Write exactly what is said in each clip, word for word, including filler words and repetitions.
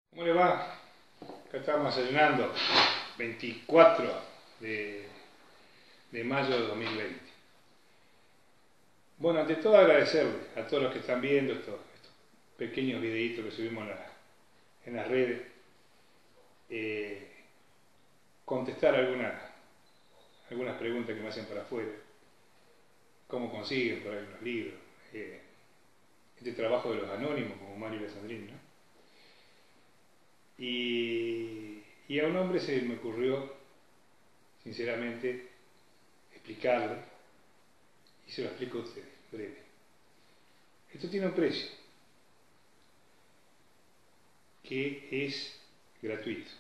¿Cómo le va? Acá estamos desayunando, veinticuatro de, de mayo de dos mil veinte. Bueno, ante todo agradecerle a todos los que están viendo estos, estos pequeños videitos que subimos en, la, en las redes. Eh, contestar algunas, algunas preguntas que me hacen por afuera. ¿Cómo consiguen por ahí los libros? Eh, este trabajo de los anónimos, como Mario Alessandrini, ¿no? Y, y a un hombre se me ocurrió, sinceramente, explicarle, y se lo explico a ustedes, breve. Esto tiene un precio, que es gratuito,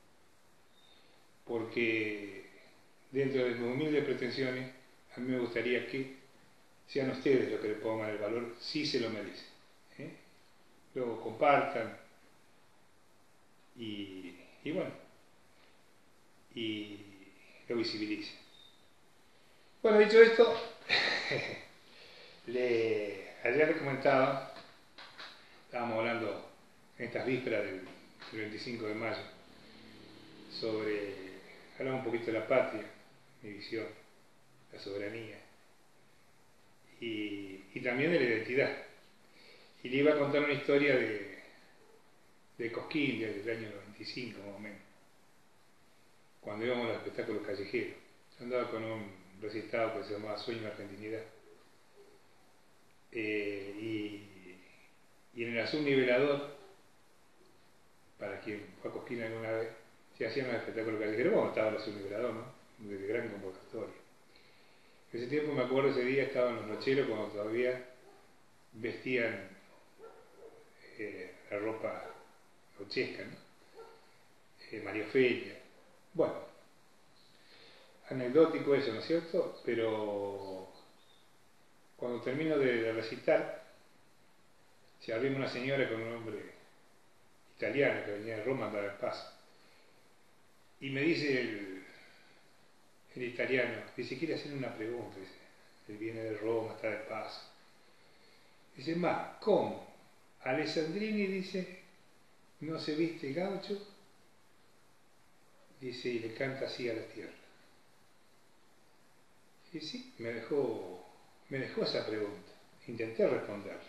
porque dentro de mis humildes pretensiones, a mí me gustaría que sean ustedes los que le pongan el valor, si se lo merecen. ¿eh? Luego compartan, y, y bueno, y lo visibilicen. Bueno, dicho esto, le, ayer les comentaba, estábamos hablando en estas vísperas del, del veinticinco de mayo, sobre, hablar un poquito de la patria, mi visión, la soberanía, y, y también de la identidad. Y le iba a contar una historia de, de Cosquín, del año veinticinco más o menos, cuando íbamos a los espectáculos callejeros. Yo andaba con un recitado que se llamaba Sueño de Argentinidad. Eh, y, y en el azul nivelador, para quien fue a Cosquín alguna vez, se hacían los espectáculos callejeros, bueno, estaba el azul nivelador, ¿no? De gran convocatoria. En ese tiempo, me acuerdo, ese día estaban los nocheros cuando todavía vestían eh, la ropa gauchesca, ¿no? Eh, María Ofelia. Bueno, anecdótico eso, ¿no es cierto? Pero cuando termino de, de recitar, se arrima una señora con un hombre italiano que venía de Roma, andaba en paso. Y me dice el, el italiano, dice, quiere hacerle una pregunta, dice, él viene de Roma, está de paso. Dice, ma, ¿cómo? Alessandrini, dice, no se viste gaucho, dice, y le canta así a la tierra. Y sí, me dejó, me dejó esa pregunta, intenté responderle.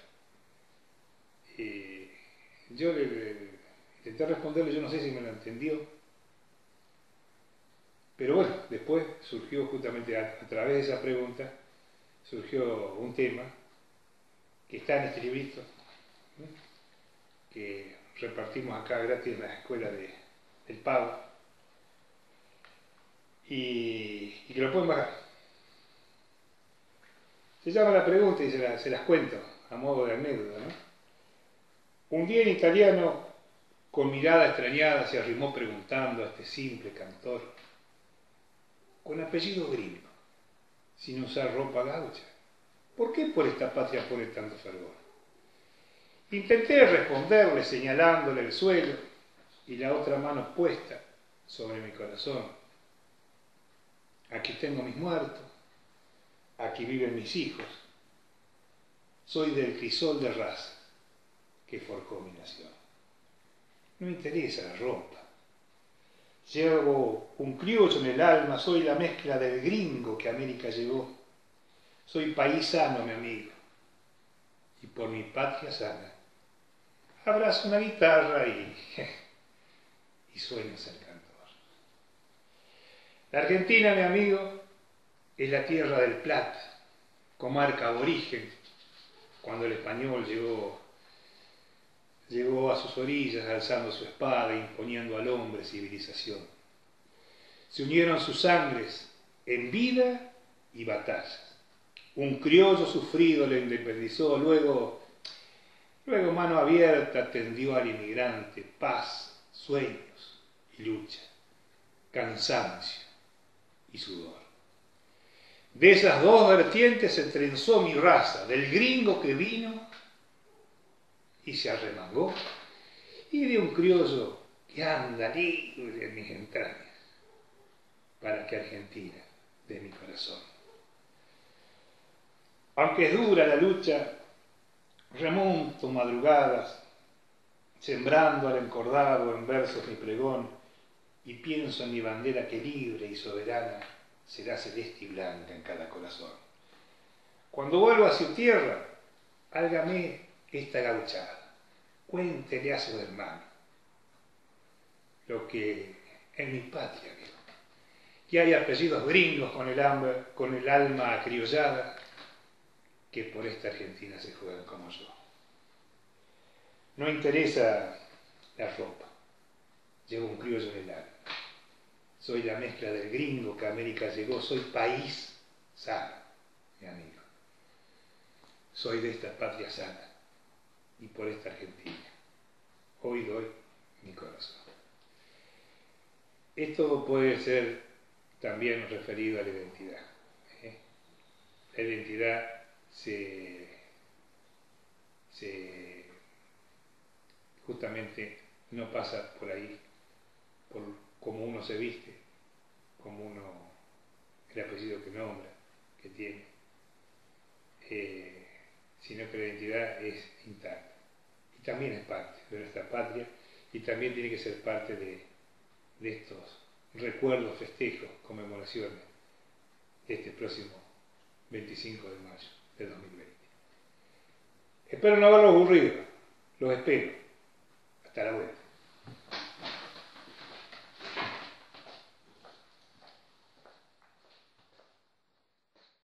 Y yo le, le, intenté responderle, yo no sé si me lo entendió, pero bueno, después surgió justamente a, a través de esa pregunta, surgió un tema que está en este librito, ¿no? Que repartimos acá gratis en la escuela de, del Pago, y, y que lo pueden bajar. Se llama la pregunta y se, la, se las cuento a modo de anécdota, ¿no? Un día en italiano, con mirada extrañada, se arrimó preguntando a este simple cantor, con apellido gringo, sin usar ropa gaucha, ¿por qué por esta patria pone tanto fervor? Intenté responderle señalándole el suelo y la otra mano puesta sobre mi corazón. Aquí tengo mis muertos, aquí viven mis hijos, soy del crisol de raza que forjó mi nación. No me interesa la ropa. Llevo un criollo en el alma, soy la mezcla del gringo que América llegó. Soy paisano, mi amigo, y por mi patria sana abrazo una guitarra y, y sueño ser cantor. La Argentina, mi amigo, es la tierra del Plata, comarca aborigen, cuando el español llegó, llegó a sus orillas alzando su espada e imponiendo al hombre civilización. Se unieron sus sangres en vida y batallas. Un criollo sufrido le independizó, luego, luego mano abierta tendió al inmigrante paz, sueños y lucha, cansancio y sudor. De esas dos vertientes se trenzó mi raza, del gringo que vino y se arremangó, y de un criollo que anda libre en mis entrañas, para que Argentina dé mi corazón. Aunque es dura la lucha, remonto madrugadas sembrando al encordado en versos mi pregón, y pienso en mi bandera que libre y soberana será celeste y blanca en cada corazón. Cuando vuelva a su tierra, álgame esta gauchada, cuéntele a su hermano lo que en mi patria veo, que hay apellidos gringos con el, hambre, con el alma acriollada, que por esta Argentina se juegan como yo. No interesa la ropa, llevo un criollo en el alma. Soy la mezcla del gringo que a América llegó, soy país sano, mi amigo. Soy de esta patria sana y por esta Argentina. Hoy doy mi corazón. Esto puede ser también referido a la identidad. ¿eh? La identidad se, se justamente no pasa por ahí, por cómo uno se viste, como uno, el apellido que nombra, que tiene, eh, sino que la identidad es intacta. Y también es parte de nuestra patria y también tiene que ser parte de, de estos recuerdos, festejos, conmemoraciones de este próximo veinticinco de mayo de dos mil veinte. Espero no haberlos aburrido, los espero. Hasta la vuelta.